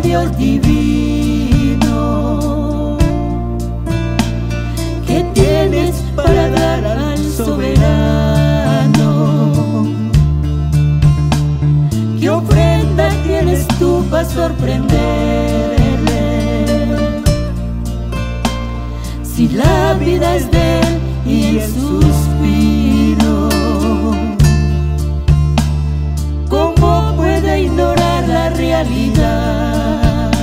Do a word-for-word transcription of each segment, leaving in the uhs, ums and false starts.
Dios divino, ¿qué tienes para dar al soberano? ¿Qué ofrenda tienes tú para sorprenderle? Si la vida es de él y el suspiro, ¿cómo puede ignorar la realidad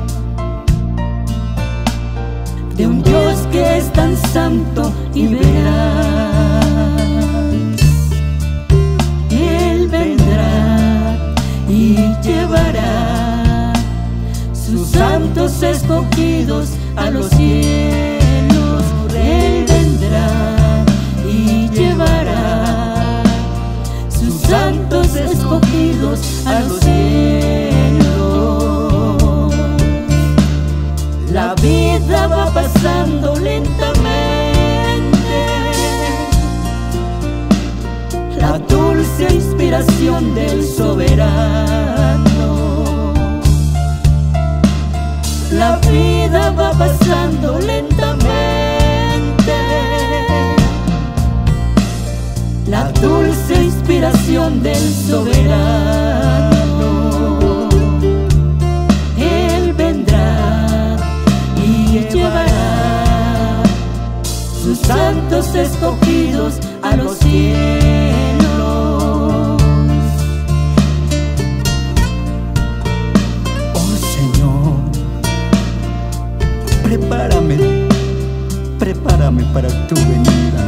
de un Dios que es tan santo y veraz? Él vendrá y llevará sus santos escogidos a los cielos. Él vendrá y llevará sus santos escogidos a los cielos. La vida va pasando lentamente, la dulce inspiración del soberano. La vida va pasando lentamente, la dulce inspiración del soberano. Él vendrá y llevará sus santos escogidos a los cielos. Oh Señor, prepárame, prepárame para tu venida.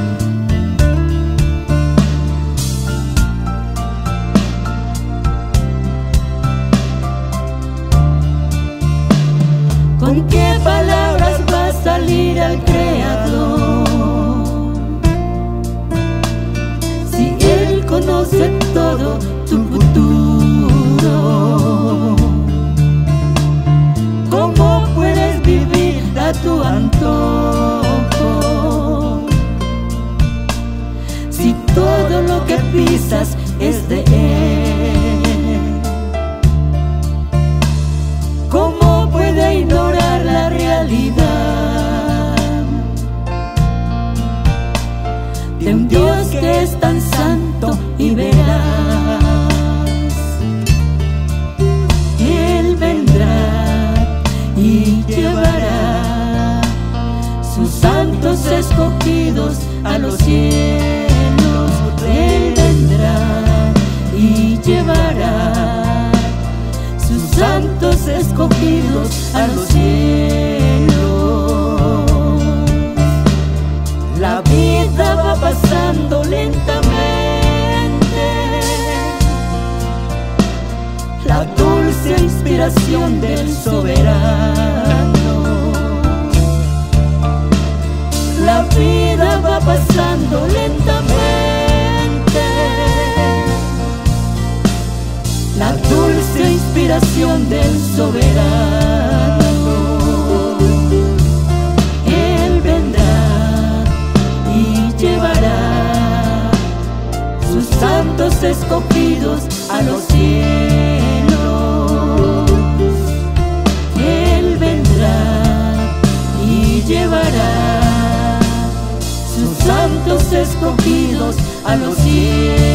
¿Con qué palabras va a salir al Creador? Si Él conoce todo tu futuro, ¿cómo puedes vivir a tu antojo? Si todo lo que pisas es de Él, ¿cómo puede ignorar la realidad de un Dios que es tan santo y veraz? Él vendrá y llevará sus santos escogidos a los cielos. Él vendrá y llevará sus santos escogidos a los cielos. La vida va pasando lentamente, la dulce inspiración del soberano. La vida va pasando lentamente, la dulce inspiración del soberano. Él vendrá y llevará sus santos escogidos a los cielos. Él vendrá y llevará sus santos escogidos a los cielos.